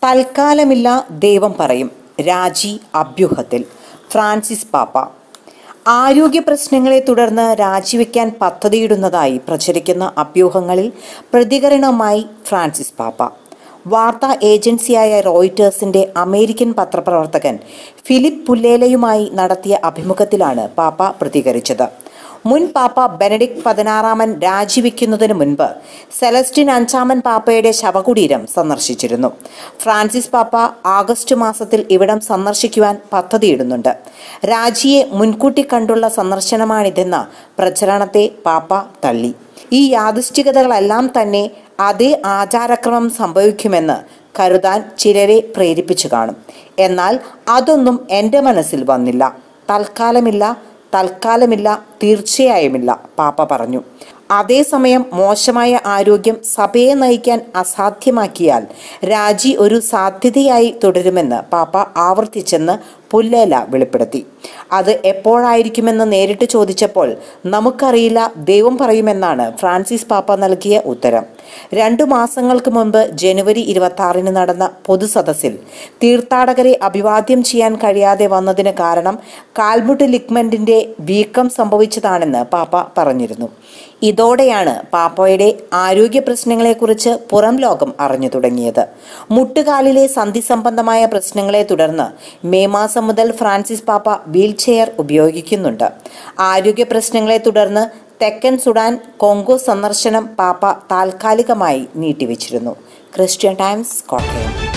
തൽക്കാലമില്ല ദൈവം പറയും. രാജി അഭ്യൂഹത്തിൽ ഫ്രാൻസിസ് പാപ്പ. ആരോഗ്യ പ്രശ്നങ്ങളെ തുടർന്ന് രാജിവെക്കാൻ പദ്ധതിയിടുന്നതായി പ്രചരിക്കുന്ന അഭ്യൂഹങ്ങളിൽ പ്രതികരണവുമായി ഫ്രാൻസിസ് പാപ്പ. വാർത്താ ഏജൻസിയായ റോയിറ്റേഴ്സിന്റെ അമേരിക്കൻ പത്രപ്രവർത്തകൻ ഫിലിപ്പ് പുല്ലേലയുമായി നടത്തിയ അഭിമുഖത്തിലാണ് പാപ്പ പ്രതികരിച്ചത്. മുൻ പാപ്പ ബെനഡിക്ട് 16 രാജിവെക്കുന്നതിന് മുൻപ് സെലസ്റ്റിൻ 5 പാപ്പയുടെ ശവകുടീരം സന്ദർശിച്ചിരുന്നു. ഫ്രാൻസിസ് പാപ്പ ആഗസ്റ്റ് മാസത്തിൽ ഇവിടം സന്ദർശിക്കുവാൻ പദ്ധതിയിടുന്നുണ്ട്. രാജിയെ മുൻകൂട്ടി കണ്ടുള്ള സന്ദർശനമാണിതെന്ന പ്രചരണത്തെ പാപ്പ തള്ളി. ഈ യാദൃശ്ചികതകളെല്ലാം തന്നെ അതേ ആചാരക്രമം സംഭവിക്കുമെന്ന് കരുതാൻ ചിലരെ പ്രേരിപ്പിച്ചു കാണും. എന്നാൽ അതൊന്നും എൻ്റെ മനസ്സിൽ വന്നില്ല. തൽക്കാലമില്ല, തീർച്ചയായുമില്ല, പാപ്പ പറഞ്ഞു. അതേസമയം മോശമായ ആരോഗ്യം സഭയെ നയിക്കാൻ അസാധ്യമാക്കിയാൽ രാജി ഒരു സാധ്യതയായി തുടരുമെന്ന് പാപ്പ ആവർത്തിച്ചെന്ന് പുല്ലേല വെളിപ്പെടുത്തി. അത് എപ്പോഴായിരിക്കുമെന്ന് നേരിട്ട് ചോദിച്ചപ്പോൾ നമുക്കറിയില്ല, ദൈവം പറയുമെന്നാണ് ഫ്രാൻസിസ് പാപ്പ നൽകിയ ഉത്തരം. 2 മാസങ്ങൾക്ക് മുൻപ് ജനുവരി 26 നടന്ന പൊതുസദസ്സിൽ തീർത്ഥാടകരെ അഭിവാദ്യം ചെയ്യാൻ കഴിയാതെ വന്നതിന് കാരണം കാൽമുട്ട് ലിഗ്മെന്റിന്റെ വീക്കം സംഭവിച്ചതാണെന്ന് പാപ്പ പറഞ്ഞിരുന്നു. ഇതോടെയാണ് പാപ്പയുടെ ആരോഗ്യ പ്രശ്നങ്ങളെക്കുറിച്ച് പുറം ലോകം അറിഞ്ഞു തുടങ്ങിയത്. മുട്ടുകാലിലെ സന്ധി സംബന്ധമായ പ്രശ്നങ്ങളെ തുടർന്ന് മെയ് മാസം മുതൽ ഫ്രാൻസിസ് പാപ്പ വീൽ ചെയർ ഉപയോഗിക്കുന്നുണ്ട്. ആരോഗ്യ പ്രശ്നങ്ങളെ തുടർന്ന് തെക്കൻ സുഡാൻ, കോങ്കോ സന്ദർശനം പാപ്പ താൽക്കാലികമായി നീട്ടിവെച്ചിരുന്നു. Christian times, Kottayam.